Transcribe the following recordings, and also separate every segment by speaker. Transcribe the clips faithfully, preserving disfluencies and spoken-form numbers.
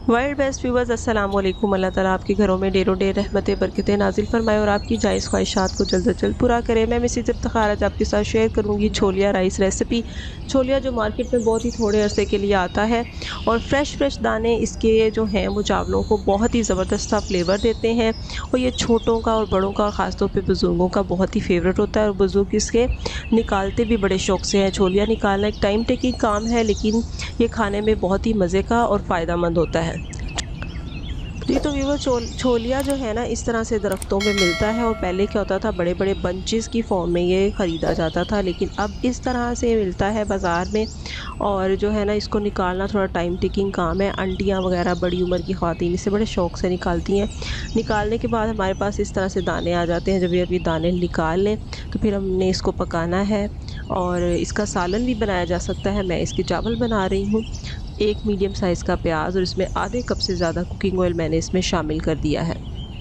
Speaker 1: World best viewers अस्सलाम वालेकुम। अल्लाह ताला आपके घरों में डेरों डेर रहमतें बरकतें नाजिल फरमाए और आपकी जायज़ ख्वाहिशात को जल्द अज जल्द पूरा करे। मैं मिसिज इफ्तिखार आज आपके साथ शेयर करूंगी छोलिया राइस रेसिपी। छोलिया जो मार्केट में बहुत ही थोड़े अरसे के लिए आता है और फ्रेश फ्रेश दाने इसके जो हैं वो चावलों को बहुत ही ज़बरदस्त सा फ्लेवर देते हैं और ये छोटों का और बड़ों का ख़ासतौर पर बुज़ुर्गों का बहुत ही फेवरेट होता है और बुज़ुर्ग इसके निकालते भी बड़े शौक़ से हैं। छोलिया निकालना एक टाइम टेकिंग काम है, लेकिन ये खाने में बहुत ही मज़े का और फ़ायदेमंद होता है। जी तो व्यूवर छो छोलिया जो है ना इस तरह से दरख्तों में मिलता है और पहले क्या होता था बड़े बड़े बंचेस की फॉर्म में ये ख़रीदा जाता था, लेकिन अब इस तरह से मिलता है बाज़ार में। और जो है ना इसको निकालना थोड़ा टाइम टेकिंग काम है। आंटियाँ वगैरह बड़ी उम्र की ख़वातीन इसे बड़े शौक़ से निकालती हैं। निकालने के बाद हमारे पास इस तरह से दाने आ जाते हैं। जब ये अभी दाने निकाल लें तो फिर हमने इसको पकाना है और इसका सालन भी बनाया जा सकता है। मैं इसके चावल बना रही हूँ। एक मीडियम साइज़ का प्याज और इसमें आधे कप से ज़्यादा कुकिंग ऑयल मैंने इसमें शामिल कर दिया है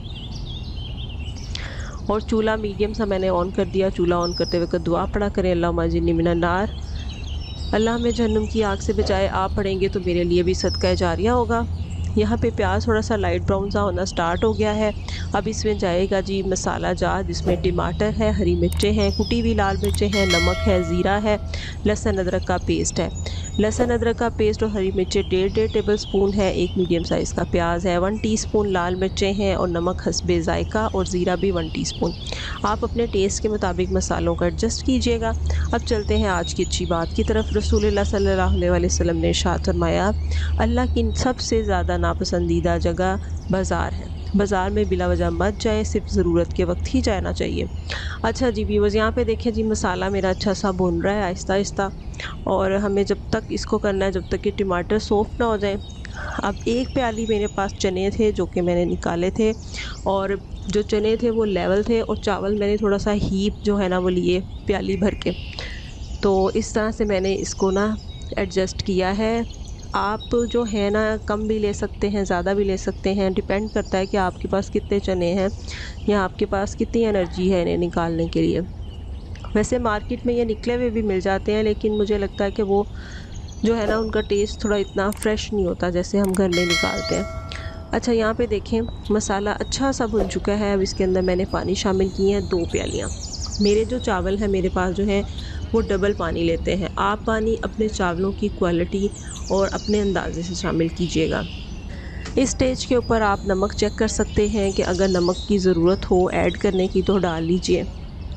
Speaker 1: और चूल्हा मीडियम सा मैंने ऑन कर दिया। चूल्हा ऑन करते हुए दुआ पढ़ा करें, अल्लाहुम्मा अजिरनी मिनन नार, अल्लाह में जहन्नुम की आग से बचाए। आप पढ़ेंगे तो मेरे लिए भी सदका जारिया होगा। यहाँ पे प्याज थोड़ा सा लाइट ब्राउन सा होना स्टार्ट हो गया है। अब इसमें जाएगा जी मसाला जार, जिसमें टमाटर है, हरी मिर्चें हैं, कुटी हुई लाल मिर्चें हैं, नमक है, ज़ीरा है, लहसुन अदरक का पेस्ट है। लहसुन अदरक का पेस्ट और हरी मिर्चें डेढ़ डेढ़ टेबल स्पून है। एक मीडियम साइज़ का प्याज है, वन टीस्पून लाल मिर्चें हैं और नमक हस्बे ज़ायका और ज़ीरा भी वन टीस्पून। आप अपने टेस्ट के मुताबिक मसालों का एडजस्ट कीजिएगा। अब चलते हैं आज की अच्छी बात की तरफ। रसूलुल्लाह सल्लल्लाहु अलैहि वसल्लम ने इरशाद फरमाया, अल्लाह की सबसे ज़्यादा नापसंदीदा जगह बाज़ार है। बाज़ार में बिला वजह मत जाएं, सिर्फ ज़रूरत के वक्त ही जाना चाहिए। अच्छा जी व्यूअर्स, यहाँ पे देखें जी मसाला मेरा अच्छा सा भुन रहा है आहिस्ता आहिस्ता, और हमें जब तक इसको करना है जब तक कि टमाटर सॉफ्ट ना हो जाए। अब एक प्याली मेरे पास चने थे जो कि मैंने निकाले थे और जो चने थे वो लेवल थे और चावल मैंने थोड़ा सा हीप जो है ना वो लिए प्याली भर के। तो इस तरह से मैंने इसको ना एडजस्ट किया है। आप जो है ना कम भी ले सकते हैं, ज़्यादा भी ले सकते हैं, डिपेंड करता है कि आपके पास कितने चने हैं या आपके पास कितनी एनर्जी है इन्हें निकालने के लिए। वैसे मार्केट में ये निकले हुए भी मिल जाते हैं, लेकिन मुझे लगता है कि वो जो है ना उनका टेस्ट थोड़ा इतना फ्रेश नहीं होता जैसे हम घर में निकालते हैं। अच्छा यहाँ पे देखें मसाला अच्छा सा भुन चुका है। अब इसके अंदर मैंने पानी शामिल किए हैं दो प्यालियाँ। मेरे जो चावल हैं मेरे पास जो है वो डबल पानी लेते हैं। आप पानी अपने चावलों की क्वालिटी और अपने अंदाजे से शामिल कीजिएगा। इस स्टेज के ऊपर आप नमक चेक कर सकते हैं कि अगर नमक की ज़रूरत हो ऐड करने की तो डाल लीजिए।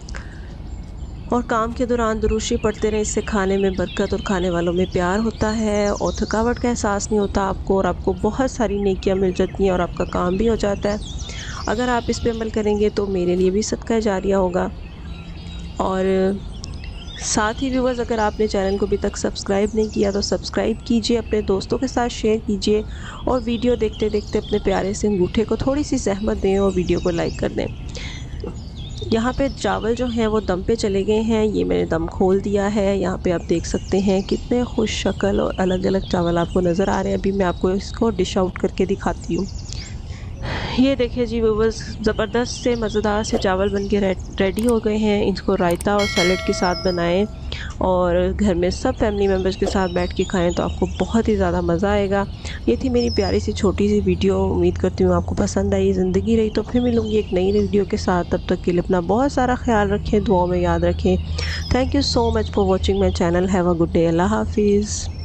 Speaker 1: और काम के दौरान दुरूशी पढ़ते रहें, इससे खाने में बरकत और खाने वालों में प्यार होता है और थकावट का एहसास नहीं होता आपको, और आपको बहुत सारी नेकियां मिल जाती हैं और आपका काम भी हो जाता है। अगर आप इस पे अमल करेंगे तो मेरे लिए भी सदका जारिया होगा। और साथ ही व्यूवर्स, अगर आपने चैनल को अभी तक सब्सक्राइब नहीं किया तो सब्सक्राइब कीजिए, अपने दोस्तों के साथ शेयर कीजिए और वीडियो देखते देखते अपने प्यारे से अंगूठे को थोड़ी सी सहमत दें और वीडियो को लाइक कर दें। यहाँ पे चावल जो हैं वो दम पे चले गए हैं। ये मैंने दम खोल दिया है। यहाँ पे आप देख सकते हैं कितने खुश शक्ल और अलग अलग चावल आपको नज़र आ रहे हैं। अभी मैं आपको इसको डिश आउट करके दिखाती हूँ। ये देखिए जी व्यूअर्स, ज़बरदस्त से मज़ेदार से चावल बन के रेडी हो गए हैं। इसको रायता और सैलड के साथ बनाएं और घर में सब फैमिली मेम्बर्स के साथ बैठ के खाएं तो आपको बहुत ही ज़्यादा मज़ा आएगा। ये थी मेरी प्यारी सी छोटी सी वीडियो। उम्मीद करती हूँ आपको पसंद आई। ज़िंदगी रही तो फिर मिलूँगी एक नई वीडियो के साथ। तब तक के लिए अपना बहुत सारा ख्याल रखें, दुआओं में याद रखें। Thank you so much for watching my channel. Have a good day. अल्लाह हाफिज़।